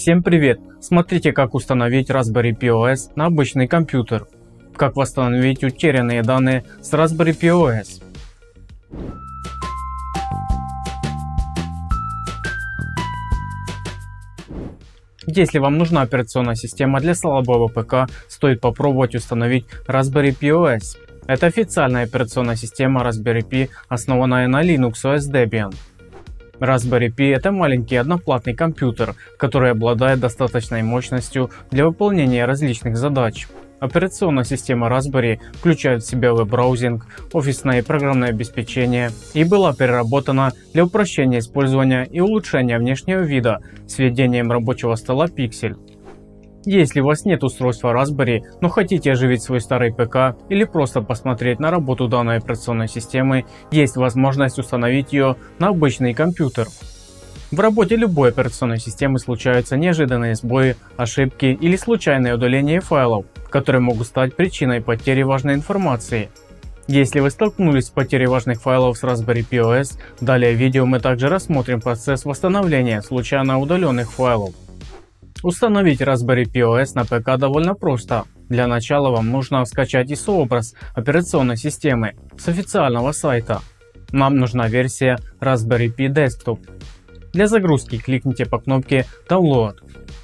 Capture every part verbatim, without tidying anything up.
Всем привет! Смотрите, как установить Raspberry Pi о эс на обычный компьютер. Как восстановить утерянные данные с Raspberry Pi о эс. Если вам нужна операционная система для слабого ПК, стоит попробовать установить Raspberry Pi о эс. Это официальная операционная система Raspberry Pi, основанная на Linux о эс Debian. Raspberry Pi – это маленький одноплатный компьютер, который обладает достаточной мощностью для выполнения различных задач. Операционная система Raspberry включает в себя веб-браузинг, офисное и программное обеспечение и была переработана для упрощения использования и улучшения внешнего вида с введением рабочего стола Pixel. Если у вас нет устройства Raspberry, но хотите оживить свой старый ПК или просто посмотреть на работу данной операционной системы, есть возможность установить ее на обычный компьютер. В работе любой операционной системы случаются неожиданные сбои, ошибки или случайное удаление файлов, которые могут стать причиной потери важной информации. Если вы столкнулись с потерей важных файлов с Raspberry Pi о эс, далее в видео мы также рассмотрим процесс восстановления случайно удаленных файлов. Установить Raspberry Pi о эс на ПК довольно просто. Для начала вам нужно скачать ай эс о-образ операционной системы с официального сайта. Нам нужна версия Raspberry Pi Desktop. Для загрузки кликните по кнопке Download.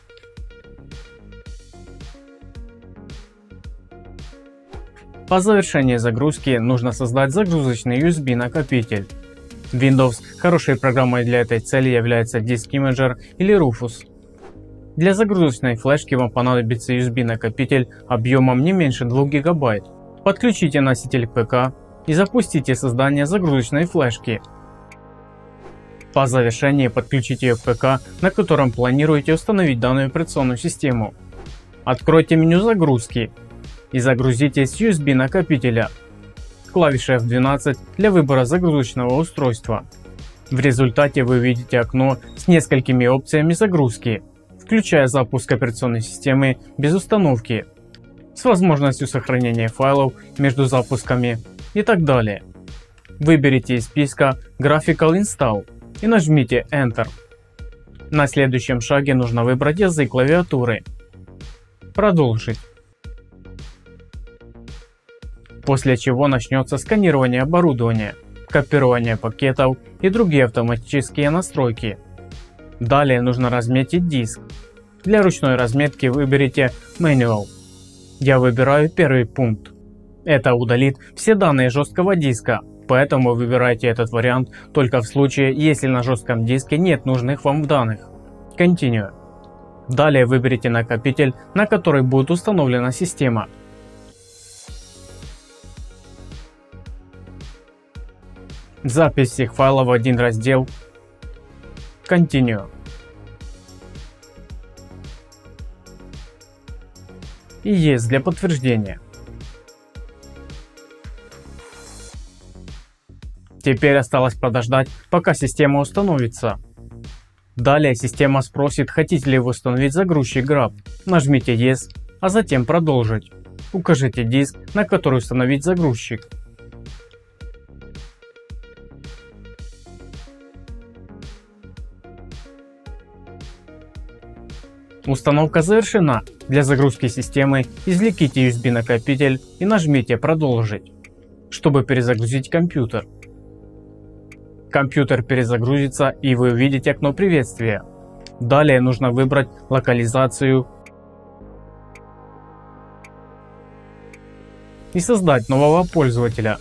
По завершении загрузки нужно создать загрузочный ю эс би-накопитель. В Windows хорошей программой для этой цели является Disk Imager или Rufus. Для загрузочной флешки вам понадобится ю эс би-накопитель объемом не меньше двух гигабайт. Подключите носитель к ПК и запустите создание загрузочной флешки. По завершении подключите ее к ПК, на котором планируете установить данную операционную систему. Откройте меню загрузки и загрузите с ю эс би-накопителя. Клавиша эф двенадцать для выбора загрузочного устройства. В результате вы увидите окно с несколькими опциями загрузки, включая запуск операционной системы без установки, с возможностью сохранения файлов между запусками и так далее. Выберите из списка Graphical Install и нажмите Enter. На следующем шаге нужно выбрать язык клавиатуры. Продолжить. После чего начнется сканирование оборудования, копирование пакетов и другие автоматические настройки. Далее нужно разметить диск. Для ручной разметки выберите Manual. Я выбираю первый пункт. Это удалит все данные жесткого диска, поэтому выбирайте этот вариант только в случае, если на жестком диске нет нужных вам данных. Continue. Далее выберите накопитель, на который будет установлена система. Запись всех файлов в один раздел. Continue. И Yes для подтверждения. Теперь осталось подождать, пока система установится. Далее система спросит, хотите ли вы установить загрузчик Grab. Нажмите Yes, а затем продолжить. Укажите диск, на который установить загрузчик. Установка завершена. Для загрузки системы извлеките ю эс би-накопитель и нажмите «Продолжить», чтобы перезагрузить компьютер. Компьютер перезагрузится и вы увидите окно приветствия. Далее нужно выбрать локализацию и создать нового пользователя.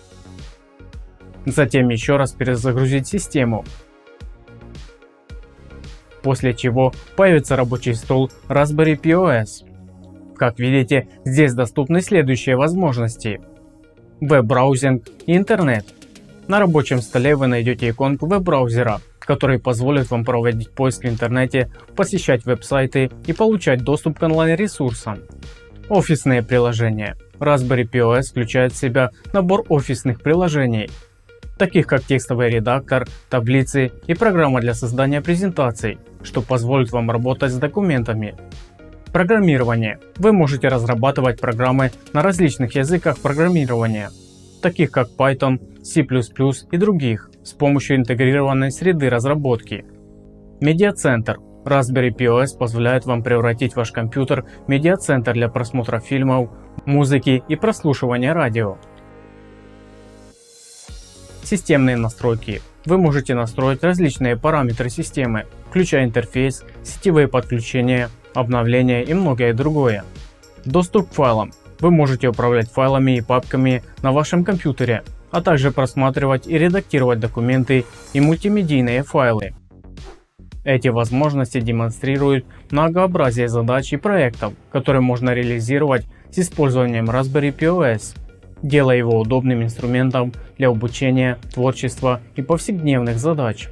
Затем еще раз перезагрузить систему. После чего появится рабочий стол Raspberry Pi о эс. Как видите, здесь доступны следующие возможности: веб-браузинг и интернет. На рабочем столе вы найдете иконку веб-браузера, который позволит вам проводить поиск в интернете, посещать веб-сайты и получать доступ к онлайн-ресурсам. Офисные приложения. Raspberry Pi о эс включает в себя набор офисных приложений, таких как текстовый редактор, таблицы и программа для создания презентаций, что позволит вам работать с документами. Программирование. Вы можете разрабатывать программы на различных языках программирования, таких как Python, C плюс плюс и других, с помощью интегрированной среды разработки. Медиацентр. Raspberry пи о эс позволяет вам превратить ваш компьютер в медиацентр для просмотра фильмов, музыки и прослушивания радио. Системные настройки. Вы можете настроить различные параметры системы, включая интерфейс, сетевые подключения, обновления и многое другое. Доступ к файлам. Вы можете управлять файлами и папками на вашем компьютере, а также просматривать и редактировать документы и мультимедийные файлы. Эти возможности демонстрируют многообразие задач и проектов, которые можно реализовать с использованием Raspberry пи о эс, делая его удобным инструментом для обучения, творчества и повседневных задач.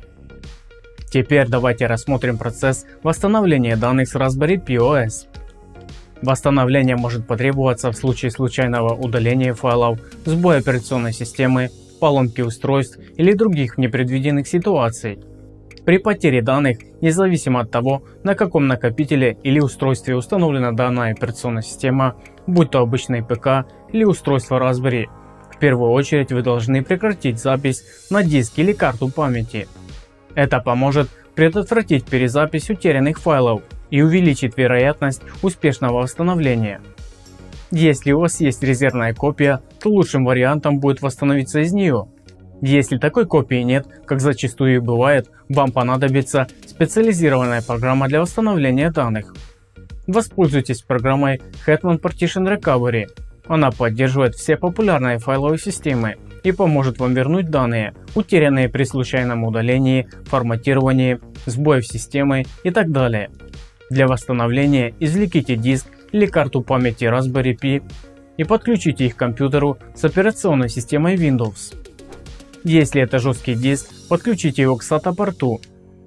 Теперь давайте рассмотрим процесс восстановления данных с Raspberry пи о эс. Восстановление может потребоваться в случае случайного удаления файлов, сбоя операционной системы, поломки устройств или других непредвиденных ситуаций. При потере данных, независимо от того, на каком накопителе или устройстве установлена данная операционная система, будь то обычный ПК или устройство Raspberry, в первую очередь вы должны прекратить запись на диск или карту памяти. Это поможет предотвратить перезапись утерянных файлов и увеличит вероятность успешного восстановления. Если у вас есть резервная копия, то лучшим вариантом будет восстановиться из нее. Если такой копии нет, как зачастую и бывает, вам понадобится специализированная программа для восстановления данных. Воспользуйтесь программой Hetman Partition Recovery. Она поддерживает все популярные файловые системы и поможет вам вернуть данные, утерянные при случайном удалении, форматировании, сбоях системы и так далее. Для восстановления извлеките диск или карту памяти Raspberry Pi и подключите их к компьютеру с операционной системой Windows. Если это жесткий диск, подключите его к сата порту.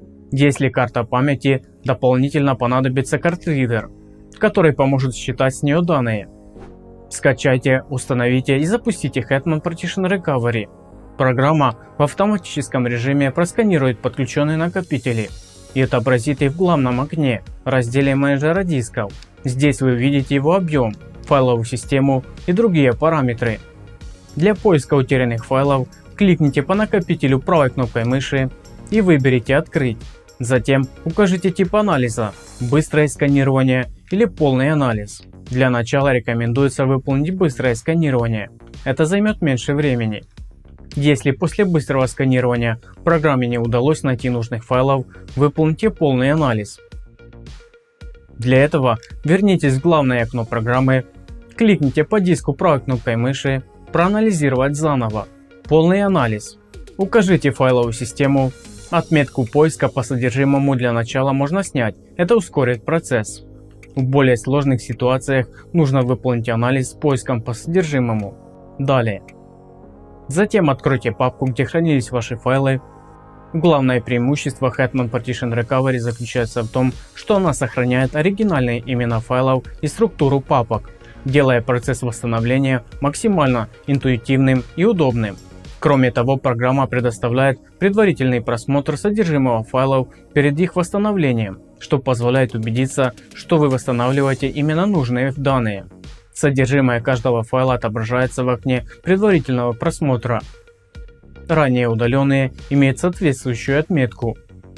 Если карта памяти, дополнительно понадобится картридер, который поможет считать с нее данные. Скачайте, установите и запустите Hetman Partition Recovery. Программа в автоматическом режиме просканирует подключенные накопители и отобразит их в главном окне, разделе менеджера дисков. Здесь вы видите его объем, файловую систему и другие параметры. Для поиска утерянных файлов кликните по накопителю правой кнопкой мыши и выберите «Открыть». Затем укажите тип анализа – быстрое сканирование или полный анализ. Для начала рекомендуется выполнить быстрое сканирование. Это займет меньше времени. Если после быстрого сканирования программе не удалось найти нужных файлов, выполните полный анализ. Для этого вернитесь в главное окно программы, кликните по диску правой кнопкой мыши «Проанализировать заново». Полный анализ. Укажите файловую систему. Отметку поиска по содержимому для начала можно снять, это ускорит процесс. В более сложных ситуациях нужно выполнить анализ с поиском по содержимому. Далее. Затем откройте папку, где хранились ваши файлы. Главное преимущество Hetman Partition Recovery заключается в том, что она сохраняет оригинальные имена файлов и структуру папок, делая процесс восстановления максимально интуитивным и удобным. Кроме того, программа предоставляет предварительный просмотр содержимого файлов перед их восстановлением, что позволяет убедиться, что вы восстанавливаете именно нужные данные. Содержимое каждого файла отображается в окне предварительного просмотра. Ранее удаленные имеют соответствующую отметку.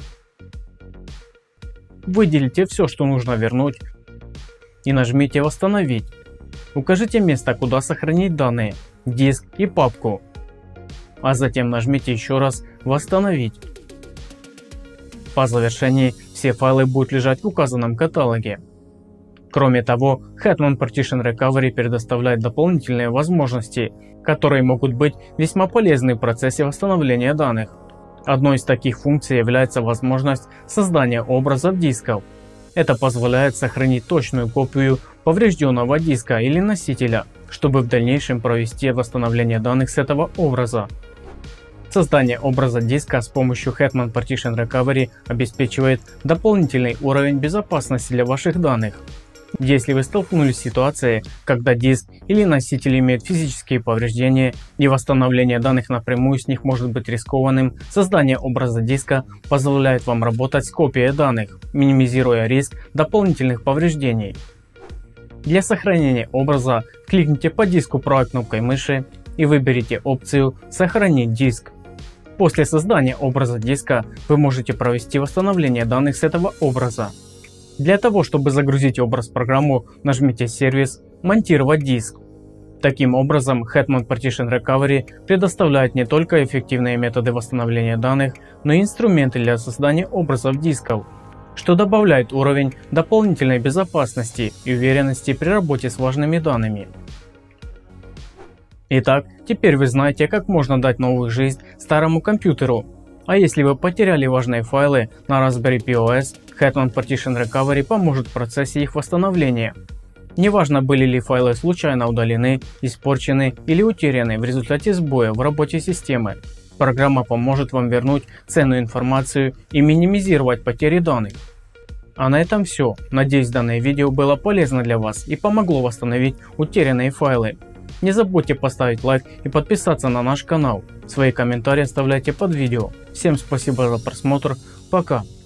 Выделите все, что нужно вернуть, и нажмите «Восстановить». Укажите место, куда сохранить данные, диск и папку, а затем нажмите еще раз «Восстановить». По завершении все файлы будут лежать в указанном каталоге. Кроме того, Hetman Partition Recovery предоставляет дополнительные возможности, которые могут быть весьма полезны в процессе восстановления данных. Одной из таких функций является возможность создания образов дисков. Это позволяет сохранить точную копию поврежденного диска или носителя, чтобы в дальнейшем провести восстановление данных с этого образа. Создание образа диска с помощью Hetman Partition Recovery обеспечивает дополнительный уровень безопасности для ваших данных. Если вы столкнулись с ситуацией, когда диск или носитель имеют физические повреждения и восстановление данных напрямую с них может быть рискованным, создание образа диска позволяет вам работать с копией данных, минимизируя риск дополнительных повреждений. Для сохранения образа кликните по диску правой кнопкой мыши и выберите опцию «Сохранить диск». После создания образа диска вы можете провести восстановление данных с этого образа. Для того, чтобы загрузить образ в программу, нажмите сервис «Монтировать диск». Таким образом, Hetman Partition Recovery предоставляет не только эффективные методы восстановления данных, но и инструменты для создания образов дисков, что добавляет уровень дополнительной безопасности и уверенности при работе с важными данными. Итак, теперь вы знаете, как можно дать новую жизнь старому компьютеру. А если вы потеряли важные файлы на Raspberry Pi о эс, Hetman Partition Recovery поможет в процессе их восстановления. Неважно, были ли файлы случайно удалены, испорчены или утеряны в результате сбоя в работе системы, программа поможет вам вернуть ценную информацию и минимизировать потери данных. А на этом все. Надеюсь, данное видео было полезно для вас и помогло восстановить утерянные файлы. Не забудьте поставить лайк и подписаться на наш канал. Свои комментарии оставляйте под видео. Всем спасибо за просмотр. Пока.